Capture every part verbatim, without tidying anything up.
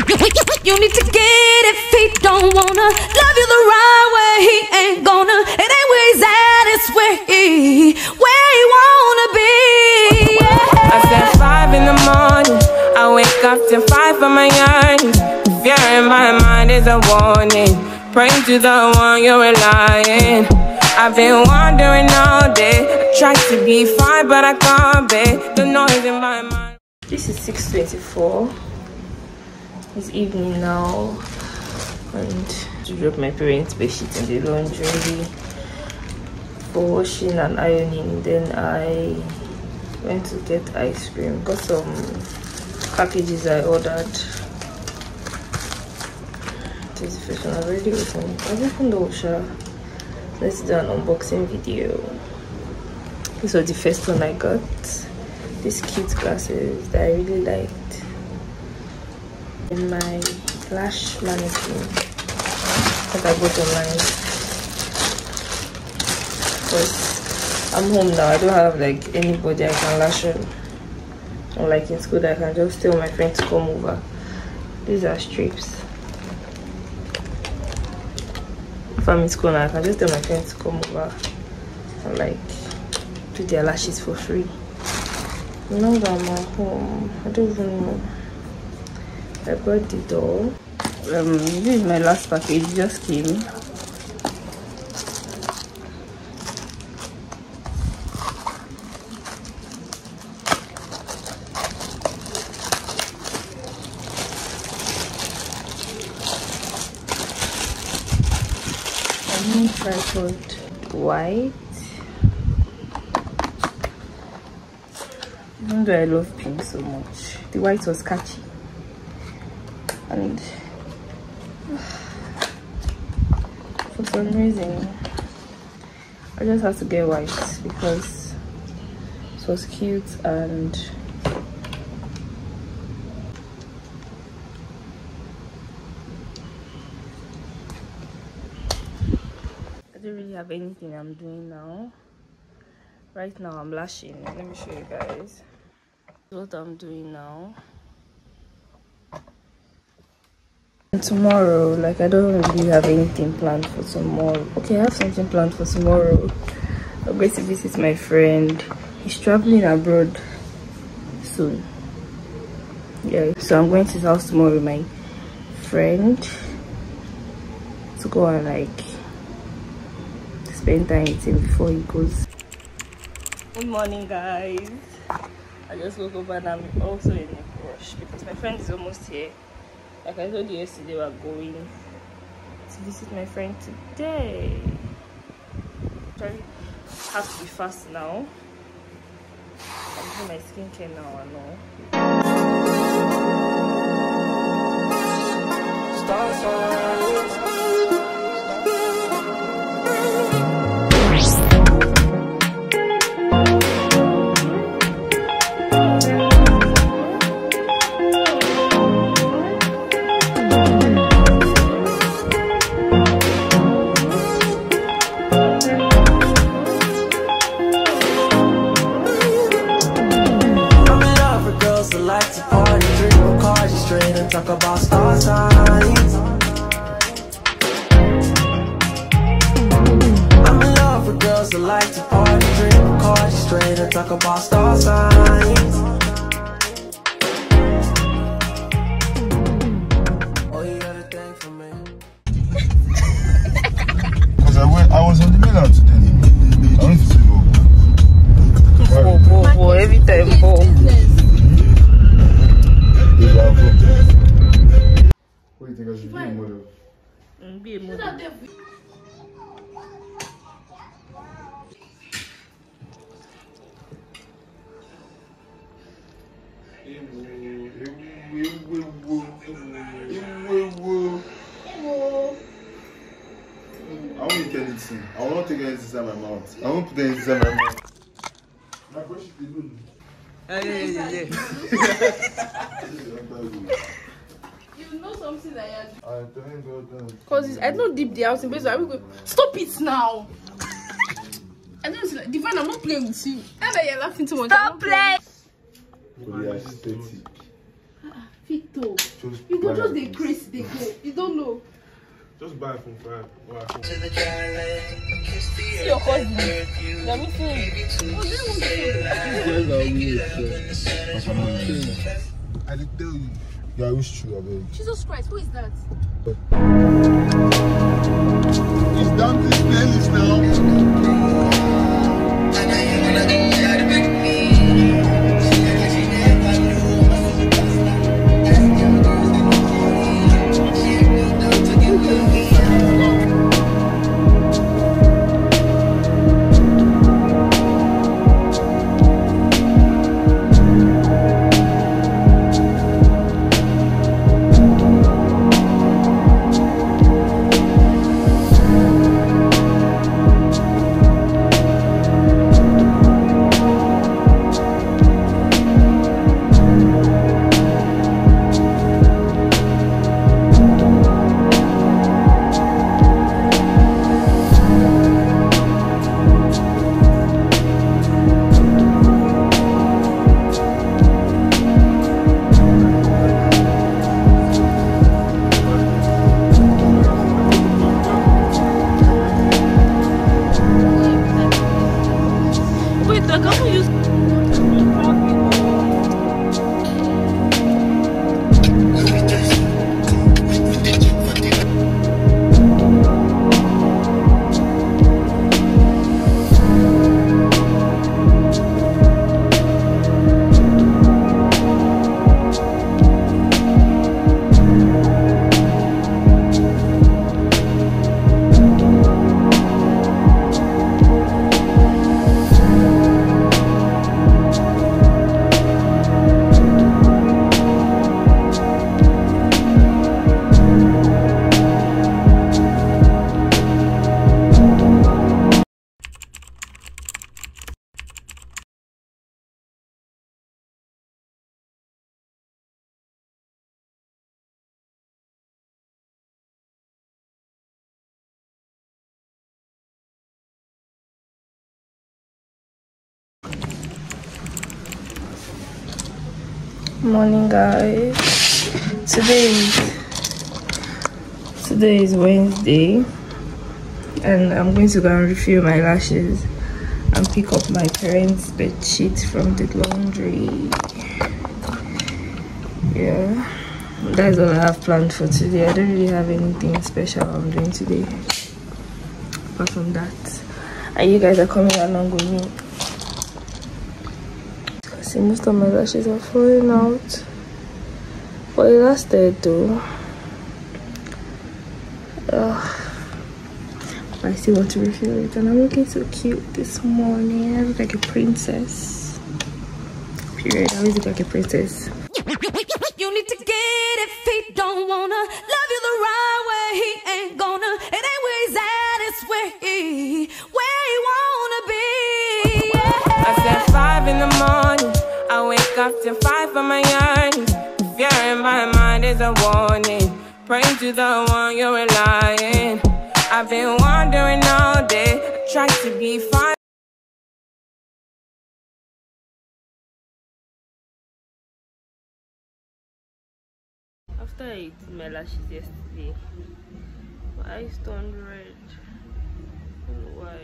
You need to get if he don't wanna love you the right way. He ain't gonna. It ain't where he's at, it's where he, where he wanna be. Yeah. I said five in the morning. I wake up to five for my yearning. Fear in my mind is a warning. Pray to the one you're relying. I've been wandering all day. I try to be fine, but I can't be. The noise in my mind. This is six twenty-four. It's evening now, and to drop my parents' bedsheet in the laundry for washing and ironing. Then I went to get ice cream. Got some packages I ordered. This is the first one I've already opened. I've opened the washer. Let's do an unboxing video. This was the first one I got. These cute glasses that I really liked. And my lash mannequin that I bought online. Because I'm home now, I don't have like anybody I can lash on. Unlike in school, that I can just tell my friend to come over. These are strips. If I'm in school now, I can just tell my friend to come over and like do their lashes for free. Now that I'm at home, I don't even know. I brought the doll. Um, this is my last package, it just came. A new tripod, white. Even though I love pink so much, the white was catchy. And for some reason I just had to get white because it was cute and I don't really have anything I'm doing now. Right now I'm lashing. Let me show you guys what I'm doing now. And tomorrow, like I don't really have anything planned for tomorrow. Okay, I have something planned for tomorrow. I'm going to visit my friend. He's traveling abroad soon. Yeah, so I'm going to his house tomorrow with my friend to go and like spend time with him before he goes. Good morning, guys. I just woke up and I'm also in a rush because my friend is almost here. Like I told you yesterday, we're going to visit my friend today. I have to be fast now. I'm doing my skincare now, I know. Talk about star signs. I'm in love with girls that like to party, drink Bacardi straight, and talk about star signs. Oh, you got a thing for me? Cause I went, I was on the mail out today. I went to see Bobo. Bo, bo, bo, every time, bo. What do you think I should be a model? Mm, be a model. I won't eat anything. I will not take anything inside my mouth. I won't put anything inside my mouth. My question is good. Yeah, yeah, yeah. You know something that you're I don't know. Because I don't dip the house in bed, so I will go. Stop it now! I don't like Divine, I'm not playing with you. I know you're laughing too much. Stop playing! We are aesthetic. Fito. Just You go buy just it, the please. crazy they go. You don't know. Just buy it from five. Or I can- See your cousin. Let me see. Oh, they want to I did tell you. Yeah, it's true, I mean. Jesus Christ, who is that? It's down to his playlist now. Morning, guys. Today is today is Wednesday, and I'm going to go and refill my lashes and pick up my parents' bed sheet from the laundry. Yeah, that's all I have planned for today. I don't really have anything special I'm doing today apart from that. And you guys are coming along with me. See, most of my lashes are falling out, but it lasted though. Ugh. I still want to refill it, and I'm looking so cute this morning. I look like a princess. Period. I always look like a princess. You need to get it, feet don't wanna love you the right way. He ain't gonna, it ain't where he's at, it's where he, where he wanna be. Yeah. I said five in the morning, I wake up to five for my yearnings. Fear in my mind is a warning. Pray to the one you're relying. I've been wandering all day, I tried to be fine. After I did my lashes yesterday, my eyes turned red. I don't know why.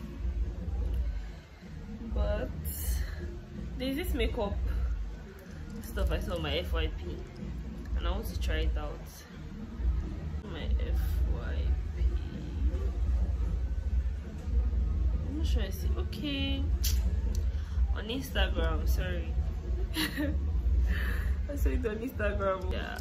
But there's this makeup stuff I saw on my F Y P, and I want to try it out. My F Y P. I'm not sure I see. Okay. On Instagram, sorry. I saw it on Instagram. Yeah.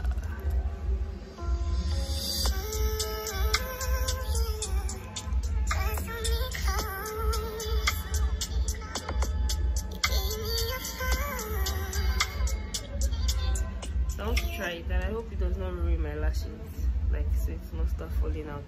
I want to try it, and I hope it does not ruin my lashes, like so it's not start falling out.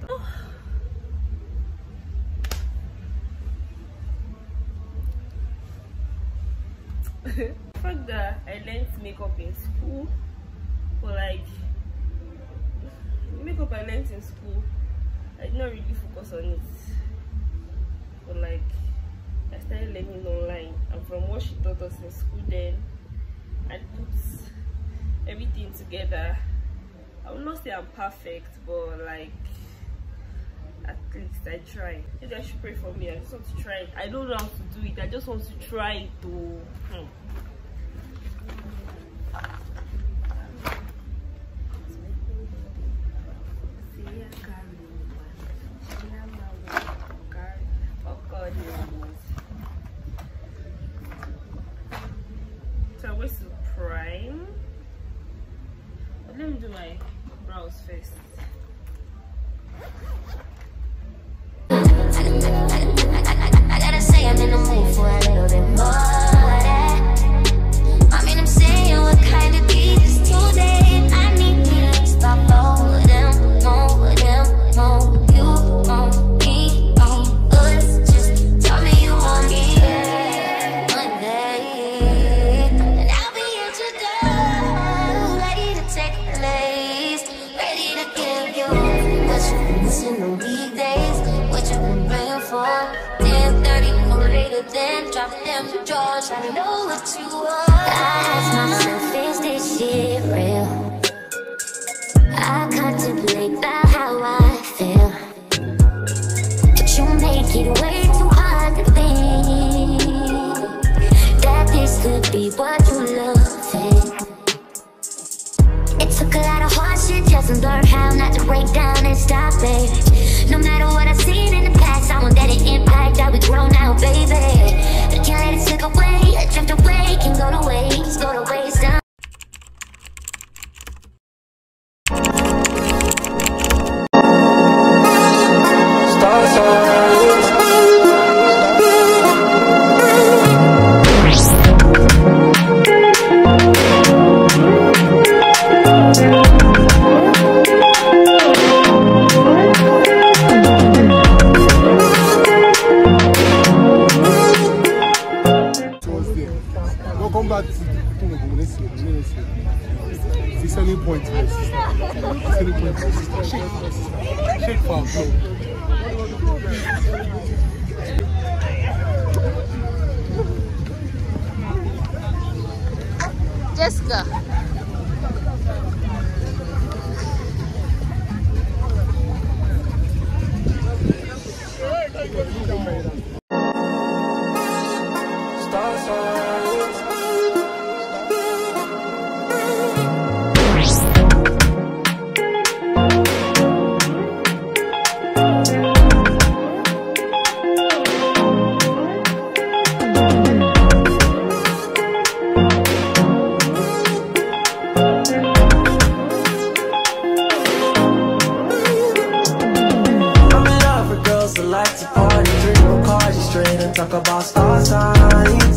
The fact that I learned makeup in school, or like the makeup I learned in school, I did not really focus on it. But like I started learning online, and from what she taught us in school, then I put everything together. I will not say I'm perfect, but like at least I try. Maybe I should pray for me. I just want to try it. I don't know how to do it. I just want to try it to hmm. So I'm going to prime. But let me do my brows first. I gotta say I'm in the mood for a little bit more of that. I mean I'm saying what kind of beat is today. I need you to stop all of them, more of them, more. You want me, on us. Just tell me you want me one day, and I'll be at your door, ready to take place, ready to give you what you've been missing the weekdays, what you've been praying for. ten thirty no later than drop them drawers. I know what you want. I ask myself, is this shit real? I contemplate about how I feel, but you make it way too hard to think that this could be what you love. It took a lot of hard shit just to learn how not to break down and stop it. No matter what I've seen in the past, I want that it impact that we grow now, baby. I can't let it slip away, drift away, can go to waste, go to waste. Now. Welcome back to the selling point. Selling point. Shake, shake for our flow. Jessica. Talk about star signs.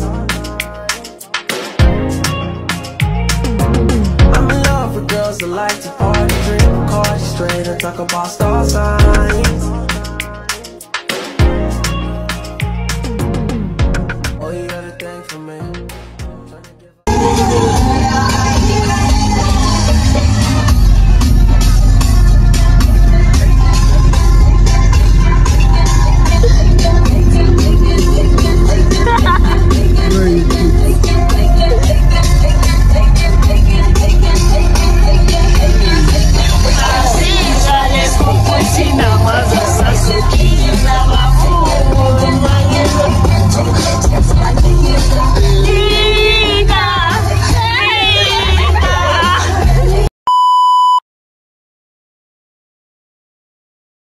I'm in love with girls that like to party, drink Cardi straight, and talk about star signs.